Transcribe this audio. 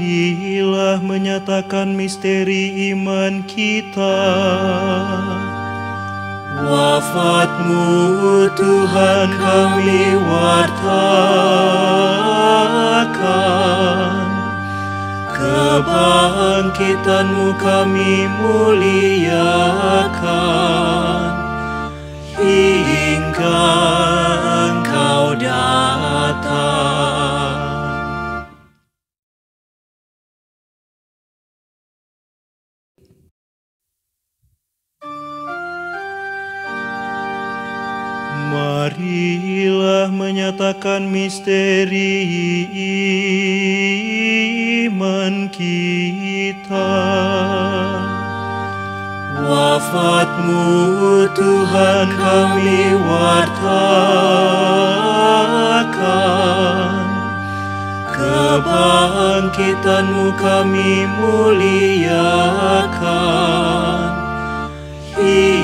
Marilah menyatakan misteri iman kita. Wafat-Mu Tuhan kami wartakan, kebangkitan-Mu kami muliakan, hingga Engkau datang. Marilah menyatakan misteri iman kita. Wafat-Mu Tuhan kami wartakan, kebangkitan-Mu kami muliakan,